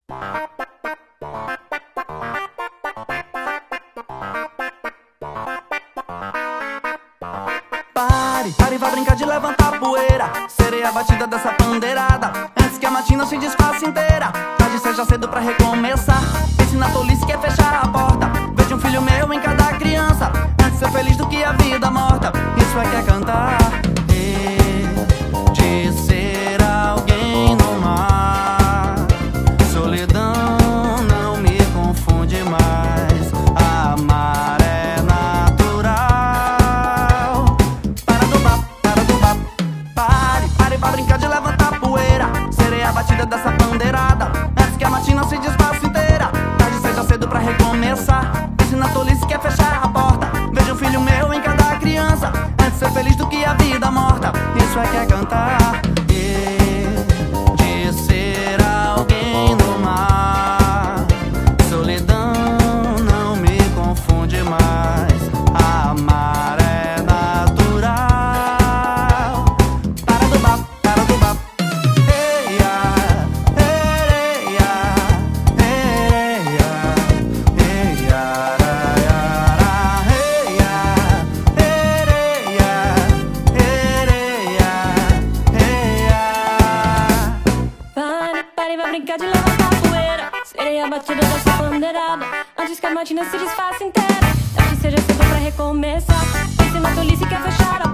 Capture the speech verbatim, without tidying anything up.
Pare, pare, vai brincar de levantar poeira. Serei a batida dessa pandeirada antes que a matina se desfaça inteira. Tarde seja cedo pra recomeçar. Pense na tolice que é fechar a porta. Vejo um filho meu em cada criança. Antes ser feliz do que a vida morta. Isso é que é cantar e de ser alguém no mar. Solidão não me confunde mais. Amar é natural. Para do bap, para do bap. Pare, pare pra brincar de levantar poeira. Serei a batida dessa pandeirada antes que a matina se desfaça inteira. Tarde seja cedo pra recomeçar. Pense na tolice que é fechar a porta. Vejo um filho meu em cada criança. Antes ser feliz do que a vida morta. Isso é que é cantar e de ser alguém no mar. Solidão não me confunde mais. Amar é natural. Para do bap, para do bap. Eia, ereia, ereia, eia, raiara, eia, ereia, ereia, eia. Pare, pare, vai brincar de levantar poeira. Serei a batida dessa bandeirada antes que a matina se desfaça inteira. Tarde seja cedo pra recomeçar. Pense na tolice que é fechar a